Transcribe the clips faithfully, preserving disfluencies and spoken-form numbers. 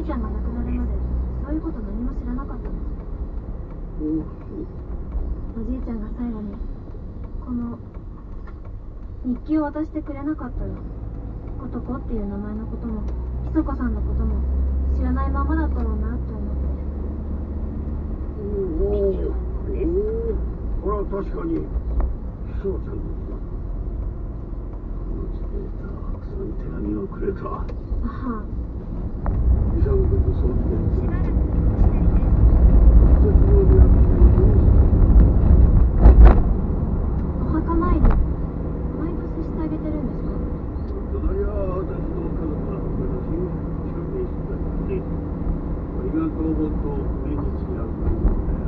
ちゃんが亡くなるまでそういうこと何も知らなかったの。おじいちゃんが最後にこの日記を渡してくれなかったらことこっていう名前のこともひそかさんのことも知らないままだったろうなって思って。 おお、これは確かにひそちゃんですな。この地でたくさん手紙をくれた。 あは遺産君とそうしてしばらくの道のりです。 絶望にあってお墓参り毎年してあげてるんですか？ 隣は私の家族は私近くに住んでいて、ありがとうもっと命日にあるからだよ。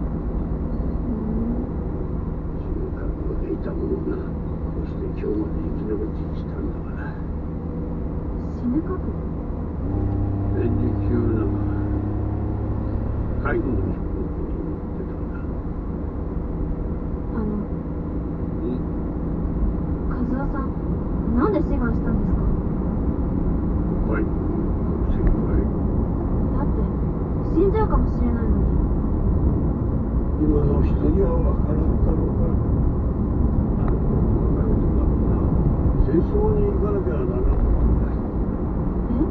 中覚悟でいたものがこうして今日まで生き残ってきたんだから。 死ぬ覚悟？ 連日中ながら介護の飛行機に乗ってたんだ。 あのうん和夫さんなんで志願したんですか？ はい、先輩。 だって死んじゃうかもしれないのに。 今の人には分からんだろうが、あの若い人がみんな戦争に行かなきゃならなかったんだ。 え？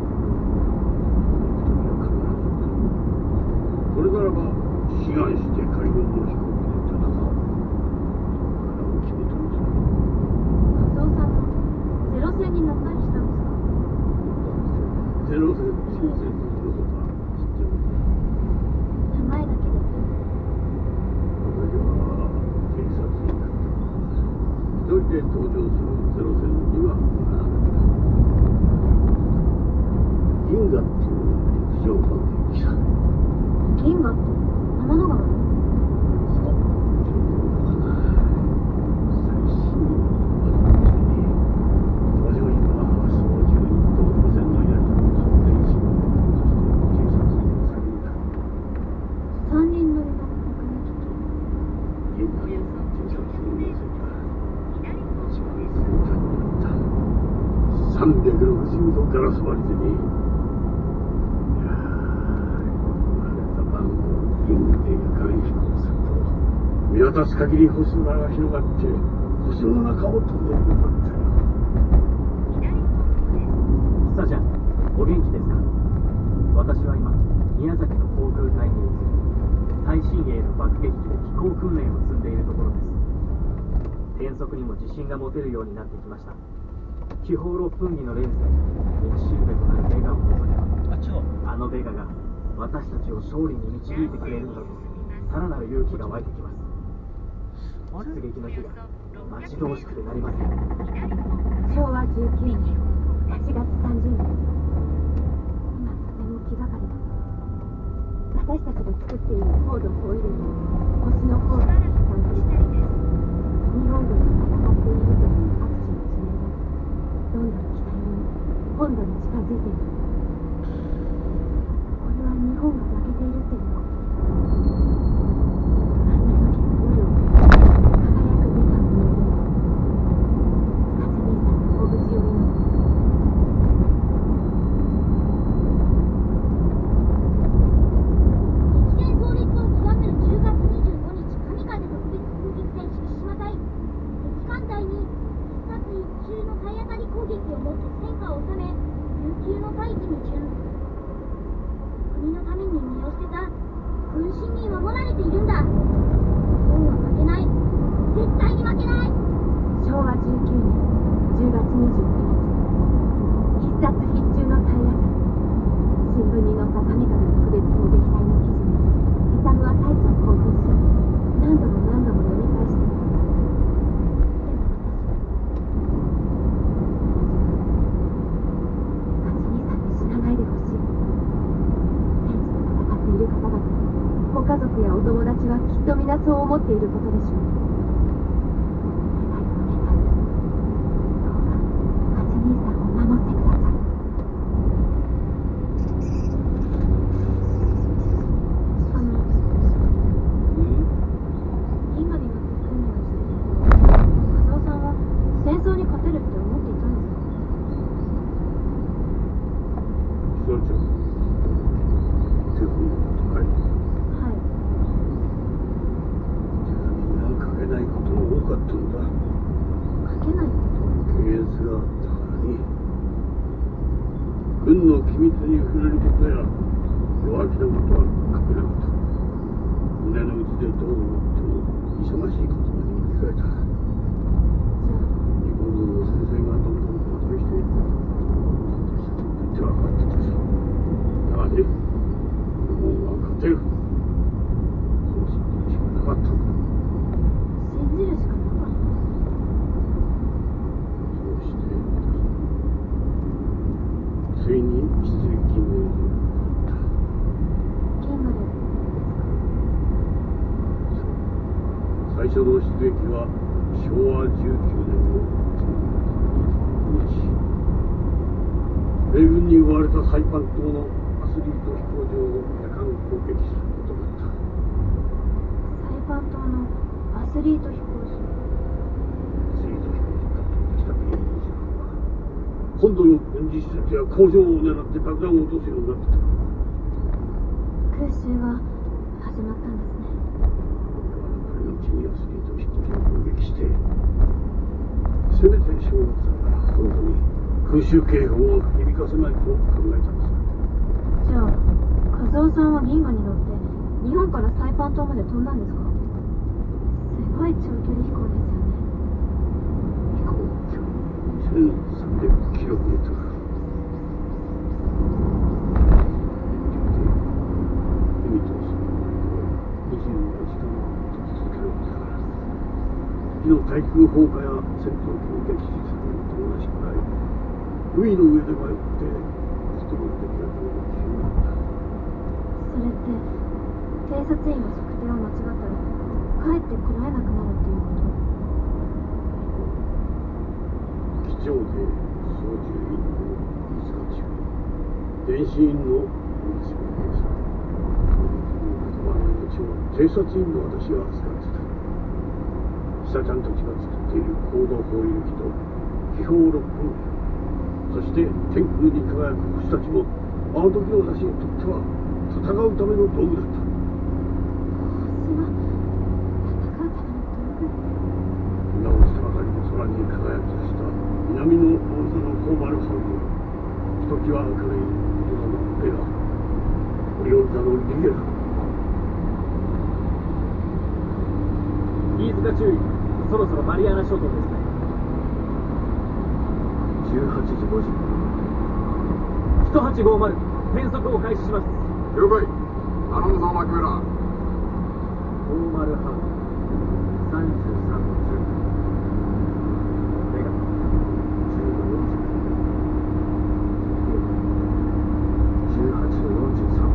それならば志願して海軍の飛行機で戦おう。腹を決めたんだ。 和夫さんもゼロ戦に乗ったりしたんですか？ ゼロ戦、新戦のことは知ってる。 名前だけです。 私は偵察員だった。一人で登場するゼロ戦にはならなかった。銀河っていう陸上爆撃機さ。 銀河って天の川の？ そう、天の川だ。最新の技術でね、搭乗員は操縦員と無線のやり取りを測定し、そして偵察員のさんにんだ。 三人乗りの爆撃機。 現代の偵察員の世界は一番先端にあったさんびゃくろくじゅうどガラス張りでね。いやー、晴れた晩銀で夜間飛行すると見渡す限り星空が広がって星の中を飛んでいるんだったよ。 スタジャン、お元気ですか？私は今宮崎の航空隊に移り最新鋭の爆撃機で飛行訓練を積んでいるところです。転速にも自信が持てるようになってきました。気泡ろっぷんぎのレンズで目しるべとなるベガを覗けば、あのベガが私たちを勝利に導いてくれるのだとさらなる勇気が湧いてきます。出撃の日が待ち遠しくてなりません。 しょうわじゅうきゅうねんはちがつさんじゅうにち。今とても気がかりだ。私たちが作っている高度包囲力を星の方が批判している。日本軍が戦っているという各地の地名がどんどん北寄りに本土に近づいている。これは日本が負けているっていうこと。あんな時の夜を輝くベガを見上げる。カズ兄さんのご無事を祈って。 激戦壮烈を極めるじゅうがつにじゅうごにち神風特別空撃戦四季島隊敵艦隊に必殺一級の体当たり攻撃をもって戦果を収め琉球の大気に巡。国のために身を捨てた軍神に守られているんだ。日本は負けない。絶対に負けない。 しょうわじゅうきゅうねんじゅうがつにじゅうくにち、必殺必中の体当たり。新聞に載った神風特別攻撃隊の記事にイサムは大層興奮し何度も何度も読み返していました。でも私は私は勝兄さんに死なないでほしい。戦地で戦っている方々、ご家族やお友達はきっと皆そう思っていることでしょう。お願いお願い。どうか勝兄さんを守ってください。あの銀河に乗って訓練をしてて、和夫さんは戦争に勝てるって思っていたんですか？ ひそちゃん、 軍の機密に触れることや弱気なことは書けなかった。胸の内でどう思っても忙しい言葉に置き換えた。日本軍の戦線がどんどん後退していく。私たちにとっては分かってたし。だがね、日本は勝てる。そう信じるしかなかったんだ。 信じるしかなかった。 そうして私ついに出撃命令を受けた。 銀河で最初の出撃はしょうわじゅうきゅうねんのじゅうがつにじゅうににち、米軍に奪われたサイパン島のアスリート飛行場を夜間攻撃することだった。 サイパン島のアスリート飛行士。 アスリート飛行士が飛んできた ビーにじゅうはち は本土の軍事施設や工場を狙って爆弾を落とすようになってた。 空襲が始まったんですね。 彼のうちにアスリート飛行機を攻撃して、せめて正月から本土に空襲警報を響かせないと考えたんです。 じゃあ和夫さんは銀河に乗って日本からサイパン島まで飛んだんですか？すごい長距離飛行ですよね。 飛行距離せんさんびゃくキロメートル。海と空にじゅうよじかん飛び続けるんだから、敵の対空砲火や戦闘機を撃墜するのと同じくらい、海の上で迷ってストロー的な攻撃になった。 それって偵察員が測定を間違ったら帰ってこられなくなるっていうこと？ 機長で操縦員の飯塚中、電子員の水島平さん、仲間の命を偵察員の私が預かってた。久ちゃんたちが作っている高度砲撃機と気泡ろっぽん、そして天空に輝く星たちもあの時の私にとっては戦うための道具だった。 星は戦うための道具？ 今落ちたばかりで空に輝き出した南の大空のフォーマルハウンド、ひときわ明るい色のベガ、オリオン座のリゲラ。 飯塚注意、そろそろマリアナ諸島ですね。じゅうはちじごじゅう、いちはちごーまる、変速を開始します。 了解。頼むぞ牧村。 フォーマルハウンドさんじゅうさんのじゅう、メガじゅうのよんじゅうきゅう、じゅうはちのよんじゅうさん、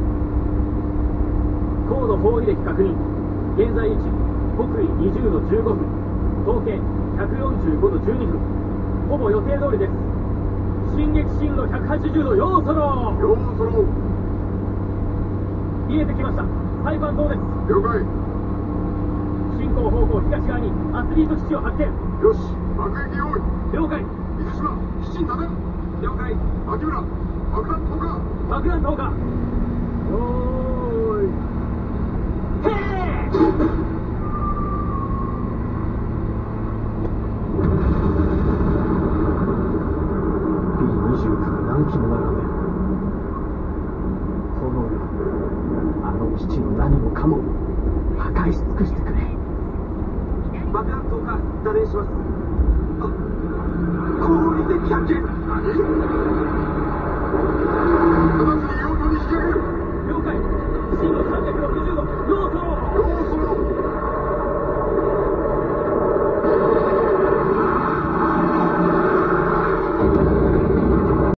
高度砲履歴確認。現在位置北緯にじゅうのじゅうごふん、東経ひゃくよんじゅうごどじゅうにふん、ほぼ予定通りです。進撃進路ひゃくはちじゅうど要ソロ。 ようそろ。 見えてきました。サイパン島です。 了解。 進行方向東側にアスリート基地を発見。 よし、爆撃用意。 了解。 水島、基地に立て。 了解。 牧村、爆弾投下。 爆弾投下。よーいへー。ビーにじゅうきゅう が何機も並んでる。炎よ、あの基地の何もかも破壊し尽くしてくれ。爆弾投下、打電します。あ、氷でキャッチ。 何？